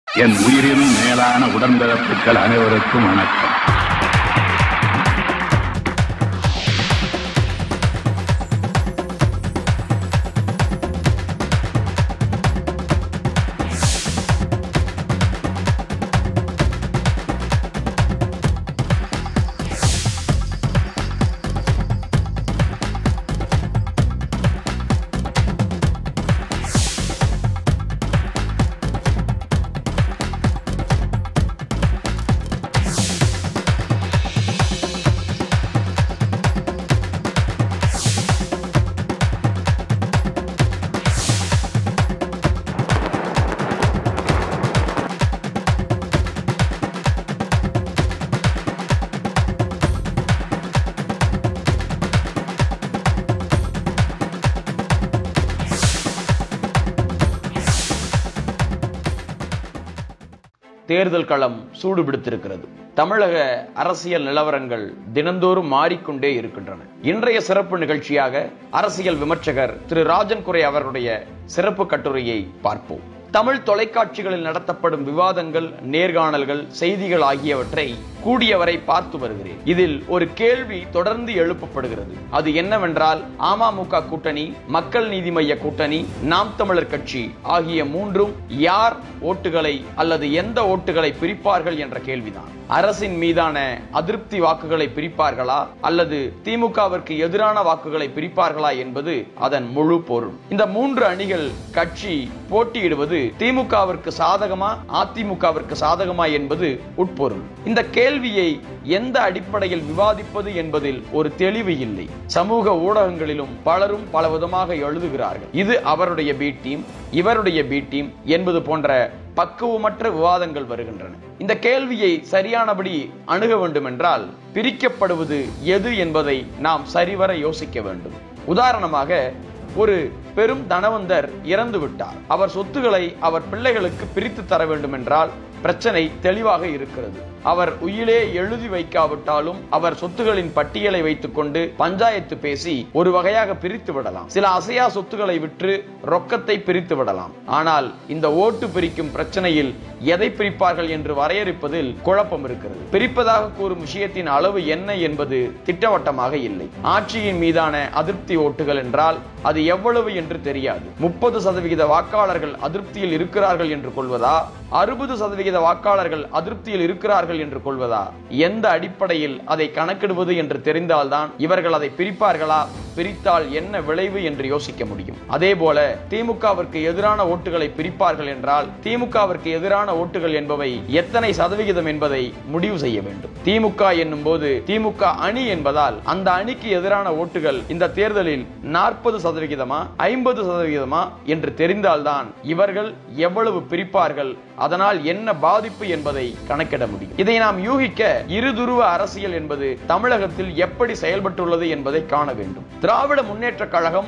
என் உயிரின் மேலான உடன்பிறப்புகள் அனைவருக்கும் வணக்கம். தேர்தல் களம் சூடுபிடித்திருக்கிறது. தமிழக அரசியல் நிலவரங்கள் தினந்தோறும் மாறிக்கொண்டே இருக்கின்றன. இன்றைய சிறப்பு நிகழ்ச்சியாக அரசியல் விமர்சகர் திரு ராஜன் குரை அவருடைய சிறப்பு கட்டுரையை பார்ப்போம். தமிழ் தொலைக்காட்சிகளில் நடத்தப்படும் விவாதங்கள், நேர்காணல்கள், செய்திகள் ஆகியவற்றை கூடியவரை பார்த்து வருகிறேன். இதில் ஒரு கேள்வி தொடர்ந்து எழுப்பப்படுகிறது. அது என்னவென்றால், அமமுக கூட்டணி, மக்கள் நீதி மய்ய கூட்டணி, நாம் தமிழர் கட்சி ஆகிய மூன்றும் யார் ஓட்டுகளை அல்லது எந்த ஓட்டுகளை பிரிப்பார்கள் என்ற கேள்விதான். அரசின் மீதான அதிருப்தி வாக்குகளை பிரிப்பார்களா அல்லது திமுகவிற்கு எதிரான வாக்குகளை பிரிப்பார்களா என்பது அதன் முழு பொருள். இந்த மூன்று அணிகள் கட்சி போட்டியிடுவது திமுகவிற்கு சாதகமா அதிமுகவிற்கு சாதகமா என்பது உட்பொருள். இந்த கேள்வியை எந்த அடிப்படையில் விவாதிப்பது என்பதில் ஒரு தெளிவு இல்லை. சமூக ஊடகங்களிலும் பலரும் பலவிதமாக எழுதுகிறார்கள். இது அவருடைய பி டீம், இவருடைய பி டீம் என்பது போன்ற பக்குவமற்ற விவாதங்கள் வருகின்றன. இந்த கேள்வியை சரியானபடி அணுக வேண்டும் என்றால் பிரிக்கப்படுவது எது என்பதை நாம் சரிவர யோசிக்க வேண்டும். உதாரணமாக, ஒரு பெரும் தனவந்தர் இறந்து விட்டார். அவர் சொத்துக்களை அவர் பிள்ளைகளுக்கு பிரித்து தர வேண்டும் என்றால் பிரச்சனை தெளிவாக இருக்கிறது. அவர் உயிலே எழுதி வைக்காவிட்டாலும் அவர் சொத்துகளின் பட்டியலை வைத்துக் கொண்டு பஞ்சாயத்து பேசி ஒரு வகையாக பிரித்து விடலாம். சில அசையா சொத்துக்களை விற்று ரொக்கத்தை பிரித்து விடலாம். ஆனால் இந்த ஓட்டு பிரிக்கும் பிரச்சனையில் எதை பிரிப்பார்கள் என்று வரையறுப்பதில் குழப்பம் இருக்கிறது. பிரிப்பதாக கூறும் விஷயத்தின் அளவு என்ன என்பது திட்டவட்டமாக இல்லை. ஆட்சியின் மீதான அதிருப்தி ஓட்டுகள் என்றால் அது எவ்வளவு என்று தெரியாது. 30% வாக்காளர்கள் அதிருப்தியில் இருக்கிறார்கள் என்று கொள்வதா, 60% வாக்காளர்கள் அதிருப்தியில் இருக்கிறார்கள் என்று கொள்வதா, எந்த அடிப்படையில் அதை கணக்கிடுவது என்று தெரிந்தால்தான் இவர்கள் அதை பிரிப்பார்களா, பிரித்தால் என்ன விளைவு என்று யோசிக்க முடியும். அதே போல திமுகவிற்கு எதிரான ஓட்டுகளை பிரிப்பார்கள் என்றால் திமுகவிற்கு எதிரான ஓட்டுகள் என்பவை எத்தனை சதவிகிதம் என்பதை முடிவு செய்ய வேண்டும். திமுக என்னும் போது திமுக அணி என்பதால் அந்த அணிக்கு எதிரான ஓட்டுகள் இந்த தேர்தலில் 40%, 50% என்று தெரிந்தால்தான் இவர்கள் எவ்வளவு பிரிப்பார்கள், அதனால் என்ன பாதிப்பு என்பதை கணக்கிட முடியும். இதை நாம் யூகிக்க இருதுருவ அரசியல் என்பது தமிழகத்தில் எப்படி செயல்பட்டுள்ளது என்பதை காண வேண்டும். திராவிட முன்னேற்ற கழகம்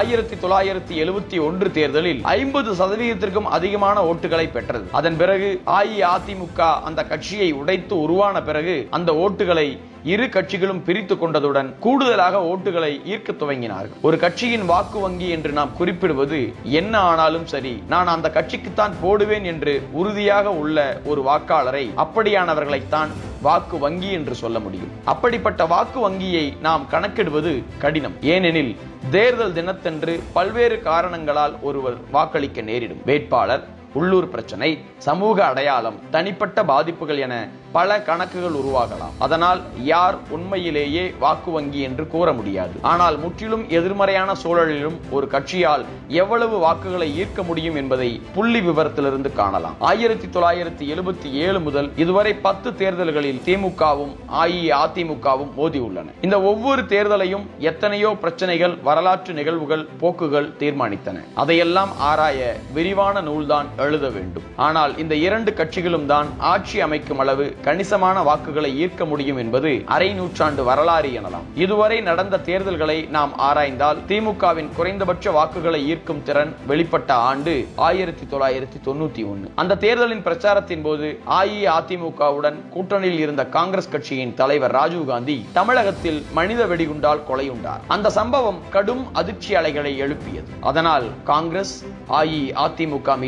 1971 தேர்தலில் 50%க்கும் அதிகமான ஓட்டுகளை பெற்றது. அதன் பிறகு அஇஅதிமுக அந்த கட்சியை உடைத்து உருவான பிறகு அந்த ஓட்டுகளை இரு கட்சிகளும் பிரித்து கொண்டதுடன் கூடுதலாக ஓட்டுகளை ஈர்க்க துவங்கினார்கள். ஒரு கட்சியின் வாக்கு வங்கி என்று நாம் குறிப்பிடுவது என்ன ஆனாலும் சரி, நான் அந்த கட்சிக்குத்தான் போடுவேன் என்று உறுதியாக உள்ள ஒரு வாக்காளரை, அப்படியானவர்களைத்தான் வாக்கு வங்கி என்று சொல்ல முடியும். அப்படிப்பட்ட வாக்கு வங்கியை நாம் கணக்கிடுவது கடினம். ஏனெனில் தேர்தல் தினத்தன்று பல்வேறு காரணங்களால் ஒருவர் வாக்களிக்க நேரிடும். வேட்பாளர், உள்ளூர் பிரச்சனை, சமூக அடையாளம், தனிப்பட்ட பாதிப்புகள் என பல கணக்குகள் உருவாகலாம். அதனால் யார் உண்மையிலேயே வாக்கு வங்கி என்று கூற முடியாது. ஆனால் முற்றிலும் எதிர்மறையான சூழலிலும் ஒரு கட்சியால் எவ்வளவு வாக்குகளை ஈர்க்க முடியும் என்பதை புள்ளி விவரத்திலிருந்து காணலாம். 1977 முதல் இதுவரை 10 தேர்தல்களில் திமுகவும் அஇஅதிமுகவும் மோதியுள்ளன. இந்த ஒவ்வொரு தேர்தலையும் எத்தனையோ பிரச்சனைகள், வரலாற்று நிகழ்வுகள், போக்குகள் தீர்மானித்தன. அதையெல்லாம் ஆராய விரிவான நூல்தான் எழுத வேண்டும். ஆனால் இந்த இரண்டு கட்சிகளும் தான் ஆட்சி அமைக்கும் அளவு கணிசமான வாக்குகளை ஈர்க்க முடியும் என்பது அரை நூற்றாண்டு வரலாறு எனலாம். இதுவரை நடந்த தேர்தல்களை நாம் ஆராய்ந்தால் திமுகவின் குறைந்தபட்ச வாக்குகளை ஈர்க்கும் திறன் வெளிப்பட்ட ஆண்டு 1991. அந்த தேர்தலின் பிரச்சாரத்தின் போது அஇஅதிமுகவுடன் கூட்டணியில் இருந்த காங்கிரஸ் கட்சியின் தலைவர் ராஜீவ் காந்தி தமிழகத்தில் மனித வெடிகுண்டால் கொலையுண்டார். அந்த சம்பவம் கடும் அதிர்ச்சி அலைகளை எழுப்பியது. அதனால் காங்கிரஸ் அஇஅதிமுக மீதான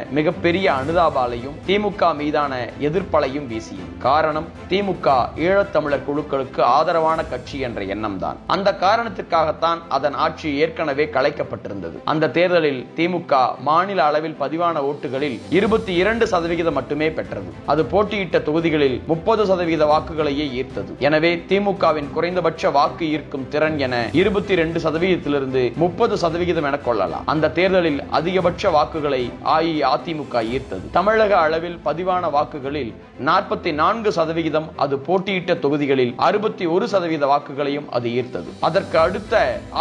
மிகப்பெரிய அனுதாபாலையும் திமுக மீதான எதிர்ப்பலையும் வீசியது. காரணம், திமுக ஈழத்தமிழர் குழுக்களுக்கு ஆதரவான கட்சி என்ற எண்ணம் தான். அந்த காரணத்திற்காகத்தான் அதன் ஆட்சி ஏற்கனவே கலைக்கப்பட்டிருந்தது. அந்த தேர்தலில் திமுக மாநில அளவில் பதிவான ஓட்டுகளில் 22% மட்டுமே பெற்றது. அது போட்டியிட்ட தொகுதிகளில் 30% வாக்குகளையே ஈர்த்தது. எனவே திமுகவின் குறைந்தபட்ச வாக்கு ஈர்க்கும் திறன் என 22%லிருந்து 30% என கொள்ளலாம். அந்த தேர்தலில் அதிகபட்ச வாக்குகளை அஇஅதிமுக ஈர்த்தது. தமிழக அளவில் பதிவான வாக்குகளில் 44% அது போட்டியிட்ட தொகுதிகளில் 61% வாக்குகளையும் அது ஈர்த்தது. அதற்கு அடுத்த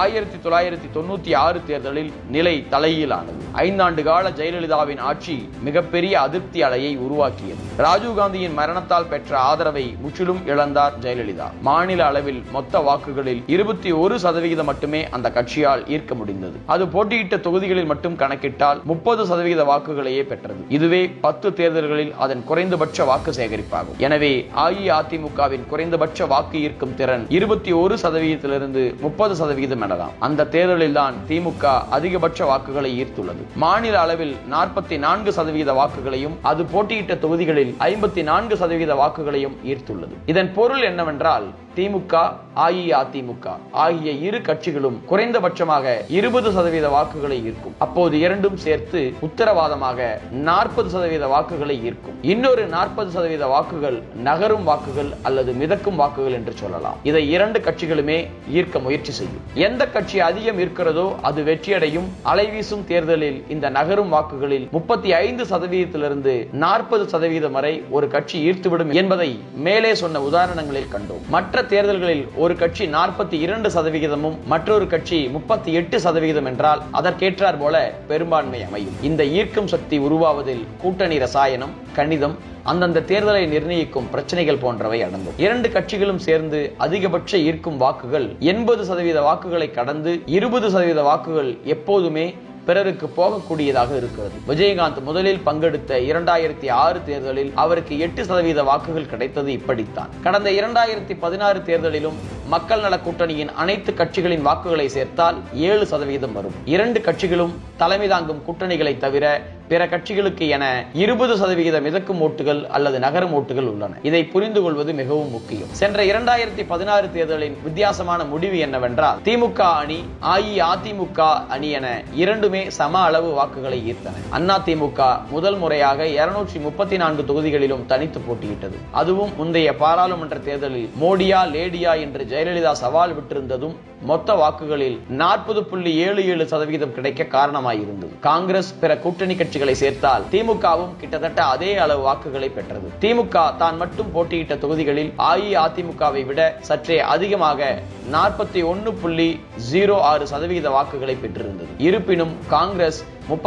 1996 தேர்தலில் நிலை தலையிலானது. 5 ஆண்டு கால ஜெயலலிதாவின் ஆட்சி மிகப்பெரிய அதிருப்தி அலையை உருவாக்கியது. ராஜீவ்காந்தியின் மரணத்தால் பெற்ற ஆதரவை முற்றிலும் இழந்தார் ஜெயலலிதா. மாநில அளவில் மொத்த வாக்குகளில் 21% மட்டுமே அந்த கட்சியால் ஈர்க்க முடிந்தது. அது போட்டியிட்ட தொகுதிகளில் மட்டும் கணக்கிட்டால் 30% வாக்குகளையே பெற்றது. இதுவே 10 தேர்தல்களில் அதன் குறைந்தபட்ச வாக்கு சேகரிப்பாகும். எனவே அஇஅதிமுகவின் குறைந்தபட்ச வாக்கு ஈர்க்கும் திறன் 21%லிருந்து 30% எனலாம். அந்த தேர்தலில் தான் திமுக அதிகபட்ச வாக்குகளை ஈர்த்துள்ளது. மாநில அளவில் 44% வாக்குகளையும் அது போட்டியிட்ட தொகுதிகளில் 54% வாக்குகளையும் ஈர்த்துள்ளது. இதன் பொருள் என்னவென்றால், திமுக அஇஅதிமுக ஆகிய இரு கட்சிகளும் குறைந்தபட்சமாக 20% வாக்குகளை ஈர்க்கும். அப்போது இரண்டும் சேர்த்து உத்தரவாதமாக 40% வாக்குகளை ஈர்க்கும். இன்னொரு 40% வாக்குகள் நகரும் வாக்குகள் அல்லது மிதக்கும் வாக்குகள் என்று சொல்லலாம். இதை இரண்டு கட்சிகளுமே ஈர்க்க முயற்சி செய்யும். எந்த கட்சி அதிகம் ஈர்க்கிறதோ அது வெற்றியடையும். அலைவீசும் தேர்தலில் இந்த நகரும் வாக்குகளில் 35%லிருந்து 40% வரை ஒரு கட்சி ஈர்த்துவிடும் என்பதை மேலே சொன்ன உதாரணங்களில் கண்டோம். மற்ற தேர்தல்களில் ஒரு கட்சி 42%, மற்றொரு கட்சி 38% என்றால் அதற்கேற்றார் போல பெரும்பான்மை அமையும். இந்த ஈர்க்கும் சக்தி உருவாவதில் கூட்டணி ரசாயனம், கணிதம், அந்தந்த தேர்தலை நிர்ணயிக்கும் பிரச்சனைகள் போன்றவை அடங்கும். இரண்டு கட்சிகளும் சேர்ந்து அதிகபட்ச ஈர்க்கும் வாக்குகள் 80% வாக்குகளை கடந்து 20% வாக்குகள் எப்போதுமே பிறருக்கு போகக்கூடியதாக இருக்கிறது. விஜயகாந்த் முதலில் பங்கெடுத்த 2006 தேர்தலில் அவருக்கு 8% வாக்குகள் கிடைத்தது இப்படித்தான். கடந்த 2016 தேர்தலிலும் மக்கள் நல கூட்டணியின் அனைத்து கட்சிகளின் வாக்குகளை சேர்த்தால் 7% வரும். இரண்டு கட்சிகளும் தலைமை தாங்கும் கூட்டணிகளை தவிர பிற கட்சிகளுக்கு என 20% மிதக்கும் ஓட்டுகள் அல்லது நகரும் ஓட்டுகள் உள்ளன. இதை புரிந்து கொள்வது மிகவும் முக்கியம். சென்ற 2016 தேர்தலின் வித்தியாசமான முடிவு என்னவென்றால், திமுக அணி அஇஅதிமுக அணி என இரண்டுமே சம அளவு வாக்குகளை ஈர்த்தன. அதிமுக முதல் முறையாக 234 தொகுதிகளிலும் தனித்து போட்டியிட்டது. அதுவும் முந்தைய பாராளுமன்ற தேர்தலில் மோடியா லேடியா என்று ஜெயலலிதா சவால் விட்டிருந்ததும் மொத்த வாக்குகளில் 40.77% கிடைக்க காரணமாயிருந்தது. காங்கிரஸ் பிற கூட்டணி கட்சிகளை சேர்த்தால் திமுகவும் கிட்டத்தட்ட அதே அளவு வாக்குகளை பெற்றது. திமுக தான் மட்டும் போட்டியிட்ட தொகுதிகளில் அஇஅதிமுகவை விட சற்றே அதிகமாக 41.06% வாக்குகளை பெற்றிருந்தது. இருப்பினும் காங்கிரஸ்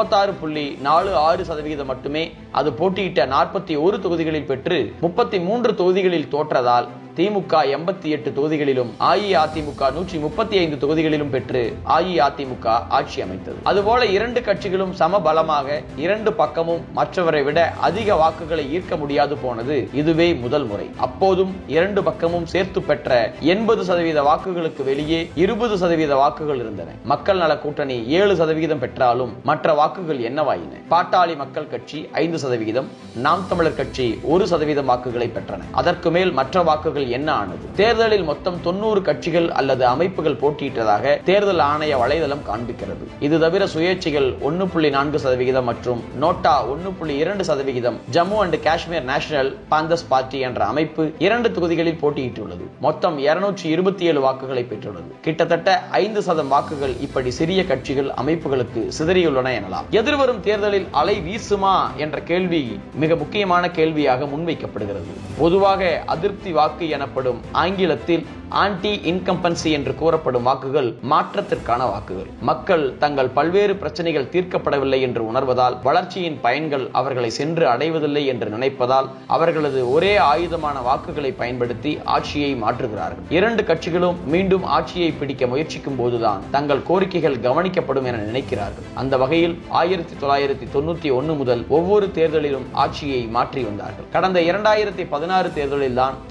36.46% மட்டுமே அது போட்டியிட்ட 41 தொகுதிகளில் பெற்று 33 தொகுதிகளில் தோற்றதால் திமுக 88 தொகுதிகளிலும் அஇஅதிமுக 135 தொகுதிகளிலும் பெற்று அஇஅதிமுக ஆட்சி அமைத்தது. அதுபோல இரண்டு கட்சிகளும் சம பலமாக இரண்டு பக்கமும் மற்றவரை விட அதிக வாக்குகளை ஈர்க்க முடியாது போனது இதுவே முதல் முறை. அப்போதும் இரண்டு பக்கமும் சேர்த்து பெற்ற 80% வாக்குகளுக்கு வெளியே 20% வாக்குகள் இருந்தன. மக்கள் நல கூட்டணி 7% பெற்றாலும் மற்ற வாக்குகள் என்னவாயின? பாட்டாளி மக்கள் கட்சி 5%, நாம் தமிழர் கட்சி 1% வாக்குகளை பெற்றன. அதற்கு மேல் மற்ற வாக்குகள் என்ன ஆனது? தேர்தலில் மொத்தம் 90 கட்சிகள் அல்லது அமைப்புகள் போட்டியிட்டதாக தேர்தல் ஆணைய வலைதளம் காண்பிக்கிறது. இது தவிர சுயேட்சைகள் 1.4% மற்றும் NOTA 1.2%, Jammu and Kashmir national panthers party என்ற அமைப்பு 2 தொகுதிகளில் போட்டியிட்டுள்ளது. மொத்தம் 227 வாக்குகளை பெற்றுள்ளது. கிட்டத்தட்ட 5% வாக்குகள் இப்படி சிறிய கட்சிகள் அமைப்புகளுக்கு சிதறியுள்ளன எனலாம். எதிர்வரும் தேர்தலில் அலை வீசுமா என்ற கேள்வி மிக முக்கியமான கேள்வியாக முன்வைக்கப்படுகிறது. பொதுவாக அதிருப்தி வாக்கு எனப்படும் ஆங்கிலத்தில் ஆன்டி இன்கம்பன்சி என்று கூறப்படும் வாக்குகள் மாற்றத்திற்கான வாக்குகள். மக்கள் தங்கள் பல்வேறு பிரச்சனைகள் தீர்க்கப்படவில்லை என்று உணர்வதால், வளர்ச்சியின் பயன்கள் அவர்களை சென்று அடைவதில்லை என்று நினைப்பதால் அவர்களது ஒரே ஆயுதமான வாக்குகளை பயன்படுத்தி ஆட்சியை மாற்றுகிறார்கள். இரண்டு கட்சிகளும் மீண்டும் ஆட்சியை பிடிக்க முயற்சிக்கும் போதுதான் தங்கள் கோரிக்கைகள் கவனிக்கப்படும் என நினைக்கிறார்கள். அந்த வகையில் 1991 முதல் ஒவ்வொரு தேர்தலிலும் ஆட்சியை மாற்றி வந்தார்கள். கடந்த 2016 தேர்தலில் தான் இது சிறிய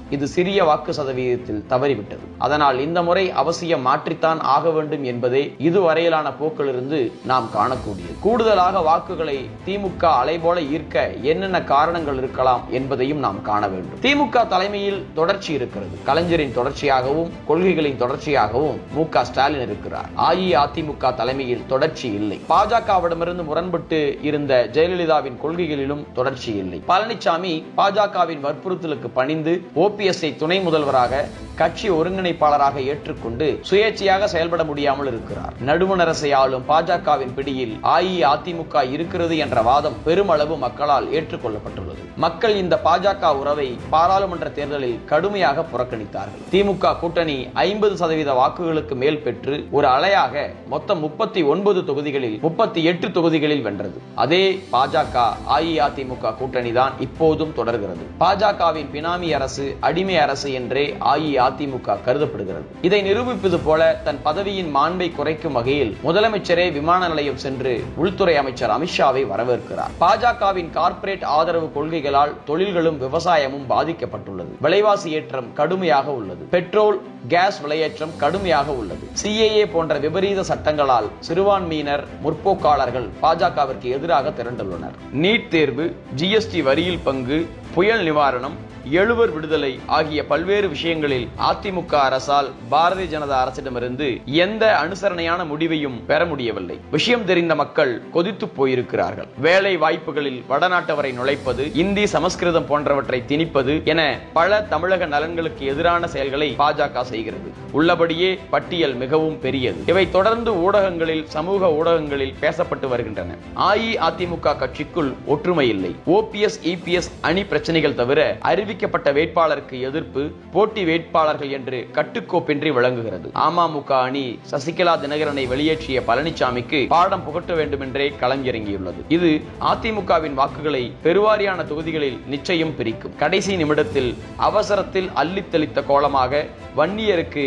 பெரிய வாக்கு சதவீதத்தில் தவறிவிட்டது. அதனால் இந்த முறை அவசியம் மாற்றித்தான் ஆக வேண்டும் என்பதே இதுவரையிலான போக்கிலிருந்து நாம் காணக்கூடியது. கூடுதலாக வாக்குகளை திமுக அலைபோல ஈர்க்க என்னென்ன காரணங்கள் இருக்கலாம் என்பதையும் நாம் காண வேண்டும். திமுக தலைமையில் தொடர்ச்சி இருக்கிறது. கலைஞரின் தொடர்ச்சியாகவும் கொள்கைகளின் தொடர்ச்சியாகவும் மு.க. ஸ்டாலின் இருக்கிறார். அஇஅதிமுக தலைமையில் தொடர்ச்சி இல்லை. பாஜகவிடமிருந்து முரண்பட்டு இருந்த ஜெயலலிதாவின் கொள்கைகளிலும் தொடர்ச்சி இல்லை. பழனிசாமி பாஜகவின் வற்புறுத்தலுக்கு பணிந்து ஓபிஎஸ்ஐ துணை முதல்வராக கட்சி ஒருங்கிணைப்பாளராக ஏற்றுக்கொண்டு சுயேட்சையாக செயல்பட முடியாமல் இருக்கிறார். நடுவண் அரசை ஆளும் பாஜகவின் பிடியில் அஇஅதிமுக இருக்கிறது என்ற வாதம் பெருமளவு மக்களால் ஏற்றுக்கொள்ளப்பட்டுள்ளது. மக்கள் இந்த பாஜக உறவை பாராளுமன்ற தேர்தலில் கடுமையாக புறக்கணித்தார்கள். திமுக கூட்டணி 50% வாக்குகளுக்கு மேல் பெற்று ஒரு அலையாக மொத்தம் 39 தொகுதிகளில் 38 தொகுதிகளில் வென்றது. அதே பாஜக அஇஅதிமுக கூட்டணி தான் இப்போதும் தொடர்கிறது. பாஜகவின் பினாமி அரசு, அடிமை அரசு என்றே அஇஅதிமுக கருதப்படுகிறது. இதை நிரூபிப்பது போல தன் பதவியின் மாண்பை குறைக்கும் வகையில் முதலமைச்சரே விமான நிலையம் சென்று உள்துறை அமைச்சர் அமித்ஷாவை வரவேற்கிறார். பாஜகவின் கார்ப்பரேட் ஆதரவு கொள்கைகளால் தொழில்களும் விவசாயமும் பாதிக்கப்பட்டுள்ளது. விலைவாசி ஏற்றம் கடுமையாக உள்ளது. பெட்ரோல், கேஸ் விலையேற்றம் கடுமையாக உள்ளது. சிஏஏ போன்ற விபரீத சட்டங்களால் சிறுபான்மையினர், முற்போக்காளர்கள் பாஜகவிற்கு எதிராக திரண்டுள்ளனர். நீட் தேர்வு, ஜிஎஸ்டி வரியில் பங்கு, புயல் நிவாரணம், எழுவர் விடுதலை ஆகிய பல்வேறு விஷயங்களில் அதிமுக அரசால் பாரதிய ஜனதா அரசிடமிருந்து எந்த அனுசரணையான முடிவையும் பெற முடியவில்லை. விஷயம் தெரிந்த மக்கள் கொதித்து போயிருக்கிறார்கள். வேலை வாய்ப்புகளில் வடநாட்டவரை நுழைப்பது, இந்தி, சமஸ்கிருதம் போன்றவற்றை திணிப்பது என பல தமிழக நலன்களுக்கு எதிரான செயல்களை பாஜக செய்கிறது. உள்ளபடியே பட்டியல் மிகவும் பெரியது. இவை தொடர்ந்து ஊடகங்களில், சமூக ஊடகங்களில் பேசப்பட்டு வருகின்றன. அஇஅதிமுக கட்சிக்குள் ஒற்றுமை இல்லை. ஓபிஎஸ், இபிஎஸ் அணி பிரச்சனைகள் தவிர அறிவிக்கப்பட்ட வேட்பாளருக்கு எதிர்ப்பு, போட்டி வேட்பாளர்கள் என்று கட்டுக்கோப்பின்றி விளங்குகிறது. அமமுக அணி சசிகலா தினகரனை வெளியேற்றிய பழனிசாமிக்கு பாடம் புகட்ட வேண்டும் என்றே களமிறங்கியுள்ளது. இது அதிமுகவின் வாக்குகளை பெருவாரியான தொகுதிகளில் நிச்சயம் பிரிக்கும். கடைசி நிமிடத்தில் அவசரத்தில் அள்ளித்தளித்த கோலமாக வன்னியருக்கு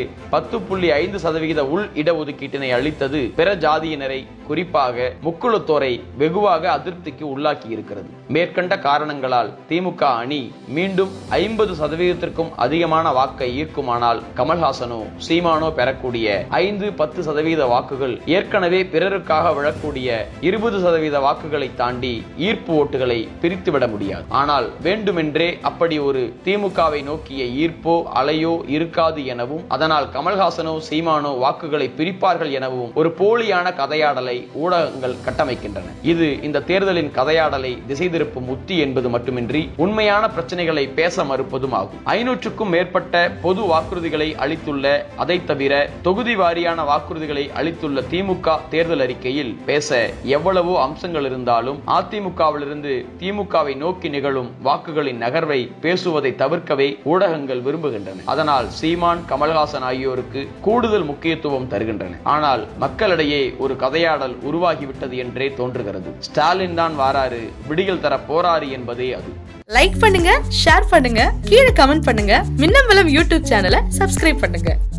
10.5% உள் இடஒதுக்கீட்டினை அளித்தது பிற ஜாதியினரை, குறிப்பாக முக்குளத்தோரை வெகுவாக அதிருப்திக்கு உள்ளாக்கி இருக்கிறது. மேற்கண்ட காரணங்களால் திமுக அணி மீண்டும் 50%க்கும் அதிகமான வாக்கை ஈர்க்குமானால் கமல்ஹாசனோ சீமானோ பெறக்கூடிய 5-10% வாக்குகள் ஏற்கனவே பிறருக்காக விழக்கூடிய 20% வாக்குகளை தாண்டி ஈர்ப்பு ஓட்டுகளை பிரித்துவிட முடியாது. ஆனால் வேண்டுமென்றே அப்படி ஒரு திமுகவை நோக்கிய ஈர்ப்போ அலையோ இருக்காது எனவும், அதனால் கமல்ஹாசனோ சீமானோ வாக்குகளை பிரிப்பார்கள் எனவும் ஒரு போலியான கதையாடலை ஊடகங்கள் கட்டமைக்கின்றன. இது இந்த தேர்தலின் கதையாடலை திசை திருப்பும் உத்தி என்பது மட்டுமின்றி உண்மையான பிரச்சனைகளை பேச மறுப்பதும் ஆகும். 500க்கும் மேற்பட்ட பொது வாக்குறுதிகளை அளித்துள்ள, அதை தவிர தொகுதி வாரியான வாக்குறுதிகளை அளித்துள்ள திமுக தேர்தல் அறிக்கையில் பேச எவ்வளவோ அம்சங்கள் இருந்தாலும் அதிமுகவிலிருந்து திமுகவை நோக்கி நிகழும் வாக்குகளின் நகர்வை பேசுவதை தவிர்க்கவே ஊடகங்கள் விரும்புகின்றன. அதனால் சீமான், கமல்ஹாசன் ஆகியோருக்கு கூடுதல் முக்கியத்துவம் தருகின்றன. ஆனால் மக்களிடையே ஒரு கதையாடல் உருவாகிவிட்டது என்றே தோன்றுகிறது. ஸ்டாலின் தான் வாராரு, விடியல் தர போராறு என்பதே அது. லைக் பண்ணுங்க, ஷேர் பண்ணுங்க, கீழே கமெண்ட் பண்ணுங்க. மின்னம்பலம் யூடியூப் சேனலை சப்ஸ்கிரைப் பண்ணுங்க.